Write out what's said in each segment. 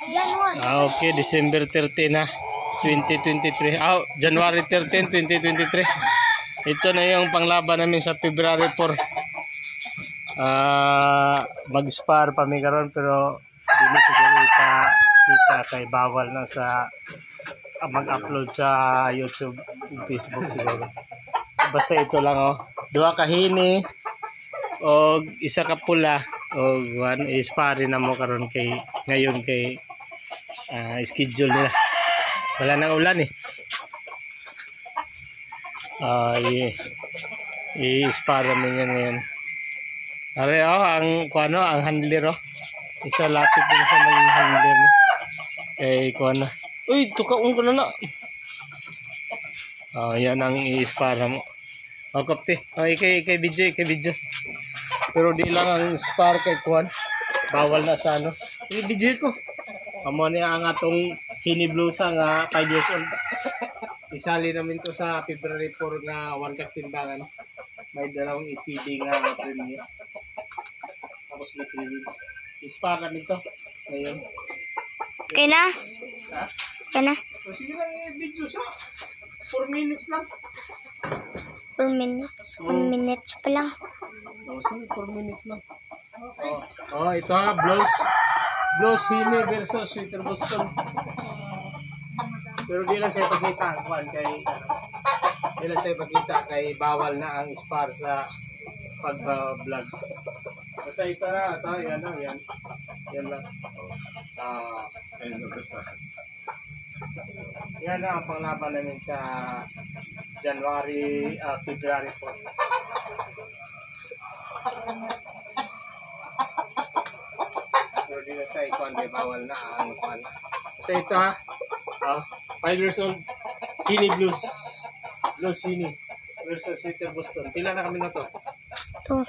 Okay, December 13 na 2023. January 13, 2023. Ito na yung panglaban namin sa February 4. Mag-spar pa mi karon pero dili siguro kita kay bawal na sa mag-upload sa YouTube, Facebook siguro. Basta ito lang duha ka hini o isa ka pula o one ispari na mo karon kay ngayon kay schedule nila. Wala nang ulan i-spar namin yan ngayon. Are ang kuano ang handler isa lapit din sa mga handler kuano. Uy, tukaon ko na. Yan ang i-spar mo. Kapte. Kay video. Pero di lang ang spar kay kuan. Bawal na sa video ko. Amo ni ang atong hiniblusa nga 5 years old. Isali namin to sa February 4 nga 1 ka timbangan. May dalawang EPD nga premium. Tapos may 3 wheels. Ispar namin to. Ngayon. Okay na? Okay na? So, sige lang i-video siya. 4 minutes lang. 4 minutes? 1 minutes pa lang. Sige, 4 minutes lang. Ito Blues Hini versus Sweeter Boston. Pero di lang sa ipagkita kay bawal na ang spar sa pag-vlog. Basta ito na, yan lang. Yan na ang panglaban namin sa February 4. Pero di lang sa ikuan kay bawal na ang kuan. Basta ito 5 years old Hini Blues Hini versus Sweeter Boston. Pila na kami na to? 2.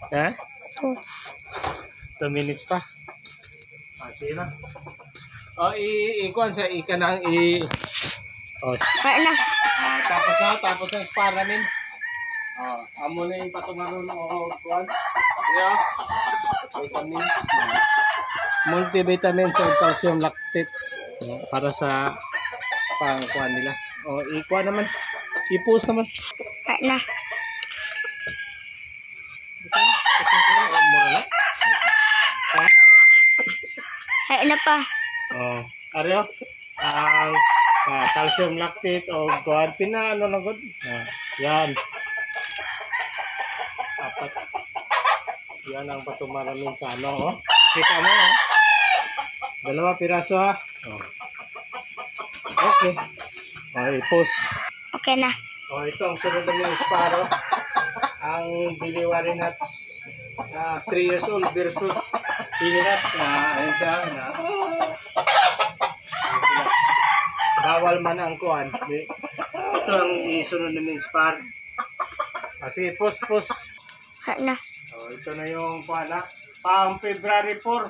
2 minutes pa. Sige na. Ikuan sa ikanang Kaya na. Tapos na spar namin. Amo na yung patumaron kuan. Vitamins. Multivitamins and calcium lactate para sa pangkuan nila. Ikuan naman. I-post naman. Kaya na. Kaya na pa. Aryo ang calcium lactate o kuan na na gud. Yan. Apat. Yan ang patumaramin sa Kita mo Dalawa piraso Okay. I-post. Okay na. Ito ang sunod namin sparo. Ang Biliwari Nuts 3 years old versus Hini Nuts. Ayun siya bawal man ang kuan. Ito ang isunod namin spar. Sige, post. Kaya na. Ito na yung kuan pang February 4.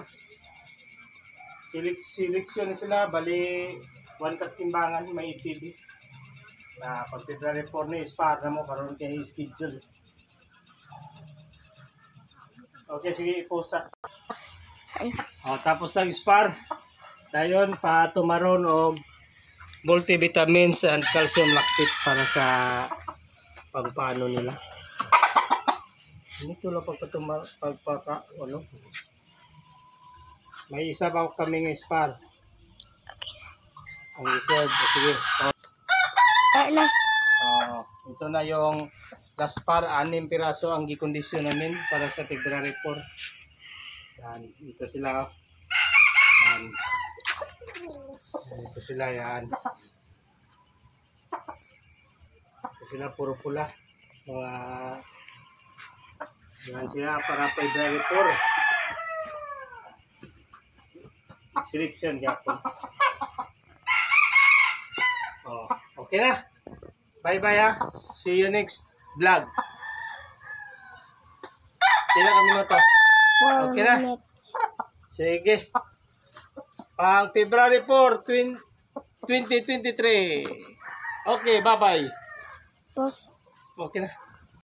Seleksyon sila, bali 1 katimbangan, may EPD. Pag February 4 na spar na mo, karoon kayo schedule. Okay, sige, iposa. Tapos ng spar, dayon pa tumaron o multivitamins and calcium lactate para sa pagpaano nila. Ito lang May isa pa kami ng spar. Ang reserve. Sige. Ito na yung last spar. 6 piraso ang gikondisyon namin para sa February 4. Yan. Ito sila. Yan. Ito sila yan. Ito sila puro pula. Yan sila para February 4. Selection yapon. Okay na. Bye-bye See you next vlog. Kailan kami na to? Okay na. Sige. Pang February 4, 2023. Okay, bye-bye. Okay na.